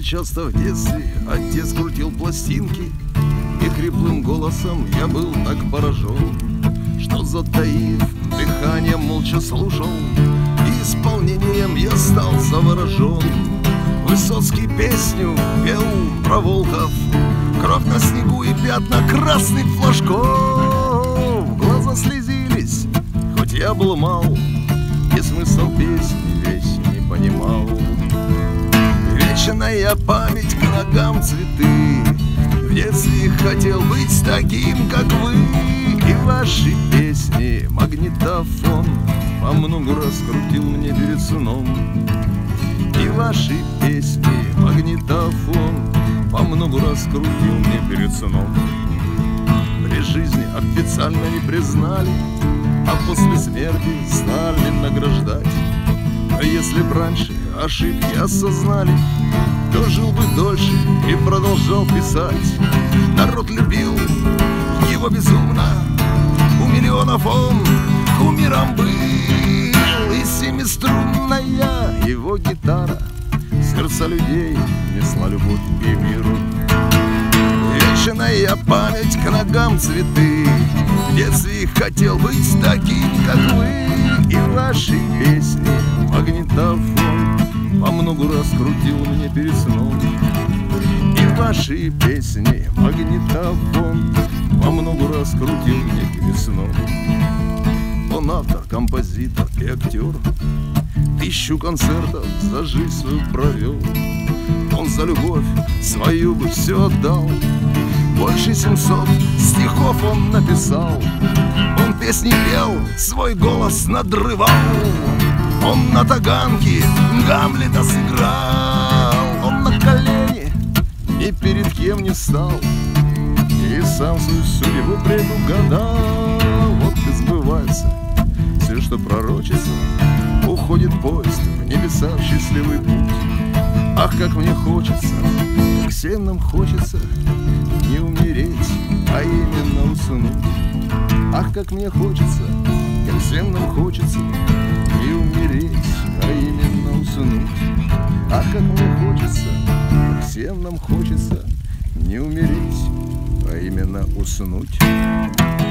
часто в детстве отец крутил пластинки, и хриплым голосом я был так поражен, что, затаив дыхание, молча слушал, и исполнением я стал заворожен. Высоцкий песню пел про волков, кровь на снегу и пятна красных флажков. Глаза слезились, хоть я был мал, и смысл песни весь не понимал. Вечная память к ногам цветы, в детстве хотел быть таким, как вы. И ваши песни магнитофон по много раз крутил мне перед сном. И ваши песни магнитофон по много раз крутил мне перед сном. При жизни официально не признали, а после смерти стали награждать. А если б раньше ошибки осознали, то жил бы дольше и продолжал писать. Народ любил его безумно, у миллионов он кумиром был. И семиструнная его гитара сердца людей несла любовь и миру. Вечная память к ногам цветы, в детстве хотел быть таким, как вы. И ваши песни магнитофон по много раз крутил мне перед сном. И ваши песни магнитофон по много раз крутил мне перед сном. Он автор, композитор и актер, 1000 концертов за жизнь свою провел. Он за любовь свою бы все отдал, больше 700 стихов он написал. Он песни пел, свой голос надрывал. Он на таганке Гамлета сыграл. Он на колени ни перед кем не стал, и сам свою судьбу предугадал. Вот и сбывается все, что пророчится. Уходит поезд в небеса, в счастливый путь. Ах, как мне хочется, как всем нам хочется не умереть, а именно уснуть. Ах, как мне хочется, как всем нам хочется не умереть, а именно уснуть. Ах, как мне хочется, как всем нам хочется не умереть, а именно уснуть.